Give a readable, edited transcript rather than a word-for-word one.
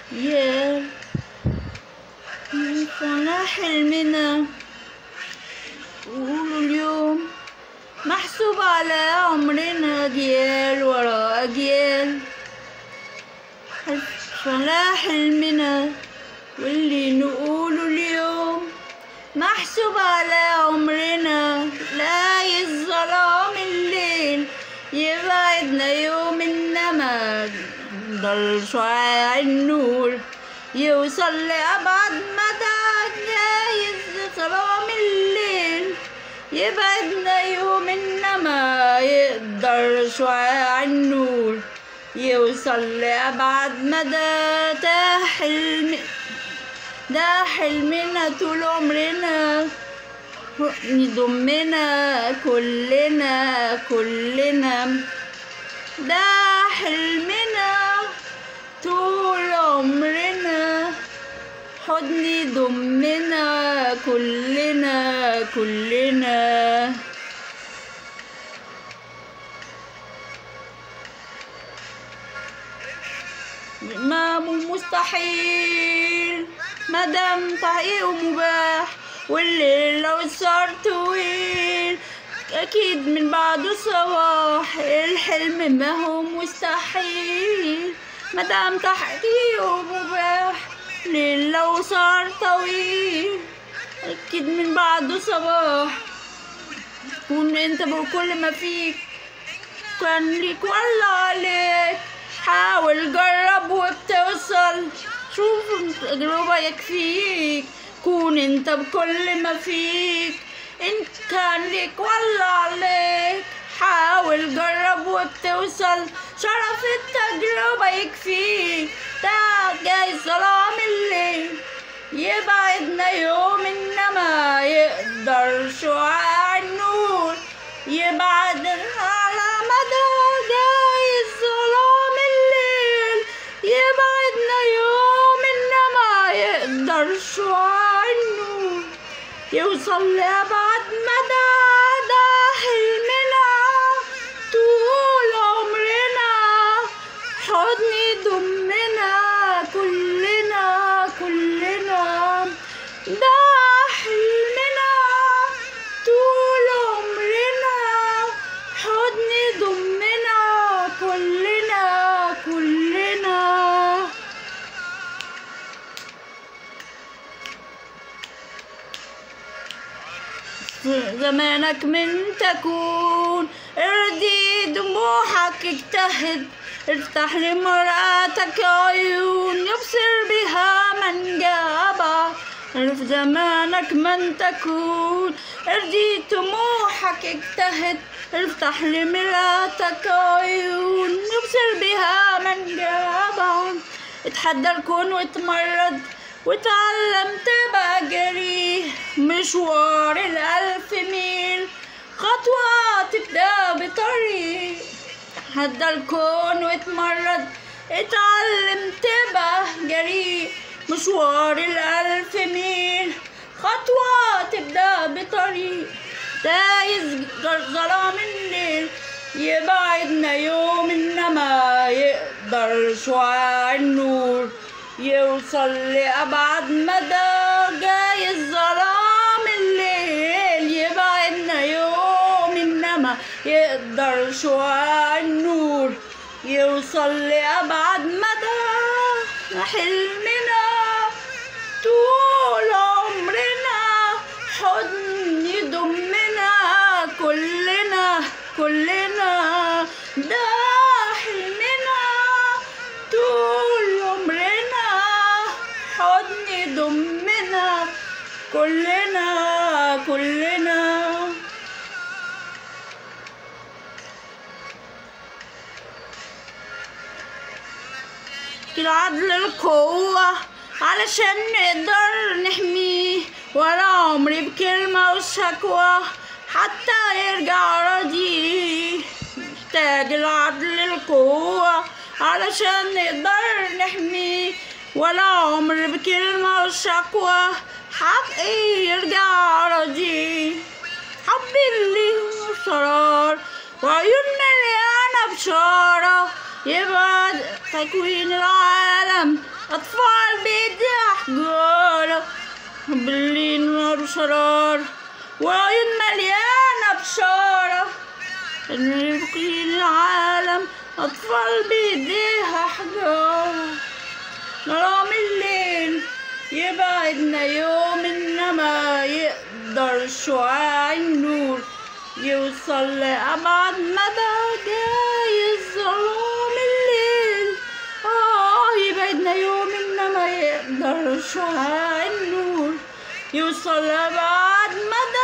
يا على حلمنا قولوا اليوم محسوب على عمرنا أجيال ورا أجيال على حلمنا واللي نقوله اليوم محسوب على عمرنا لا الظلام الليل يبعدنا يوم إنما ضل شعاع النور يوصل لأبعد مدى جايز ظلام الليل يبعدنا يوم إنما يقدر شعاع النور يوصل لأبعد مدى ده حلمنا طول عمرنا يضمنا كلنا ده حلمنا طول عمرنا حضن يضمنا كلنا ما مستحيل مادام تحقيقه مباح والليل لو صار طويل أكيد من بعده صباح الحلم ما هو مستحيل مادام تحقيقه مباح الليل لو صار طويل أكيد من بعده صباح كون انت بكل ما فيك كان ليك ولا عليك حاول جرب وبتوصل شوف تجربة يكفيك كون انت بكل ما فيك ان كان ليك ولا عليك حاول جرب وبتوصل شرف التجربة يكفيك ده جاي ظلام الليل يبعدنا يوم انما يقدر شعاع النور يبعدنا على مدى جاي ظلام الليل يبعدنا يوم انما يقدر شعاع النور يوصل لأبعد مدى ده حلمنا طول عمرنا حضن يضمنا كلنا ده حلمنا طول عمرنا حضن يضمنا كلنا زمانك من تكون ارضي دموعك اجتهد افتح لمرأتك عيون يبصر بها من جابك في زمانك من تكون ارضي طموحك اجتهد افتح لمرأتك عيون يبصر بها من جابك اتحدى الكون واتمرد واتعلم تبقى جري مشوار 1000 ميل خطوة تبدأ بطريق اتحدى الكون واتمرد اتعلم تبقى جري مشوار 1000 ميل خطوة تبدأ بطريق دايز ظلام الليل يبعدنا يوم إنما يقدر شعاع النور يوصل لأبعد مدى جاي الظلام الليل يبعدنا يوم إنما يقدر شعاع النور يوصل لأبعد مدى حلمنا طول عمرنا حضن يضمنا كلنا ده حلمنا طول عمرنا حضن يضمنا كلنا العدل القوة علشان نقدر نحميه ولا عمري بكلمة وشكوى حتى يرجع راضي محتاج العدل القوة علشان نقدر نحميه ولا عمر بكلمة وشكوى حقي يرجع راضي حبي اللي هو شرار وعيوننا اللي أنا بشارة يبعد تكوين العالم أطفال بإيديها حجارة، بالليل نار وشرارة، وعيون مليانة بشارة، نبقي العالم. أطفال بإيديها حجارة، ظلام الليل يبعدنا يوم، إنما يقدر شعاع النور يوصل لأبعد مدى. جايز ظلام الليل يبعدنا يوم، إنما يقدر شعاع النور يوصل لأبعد مدى.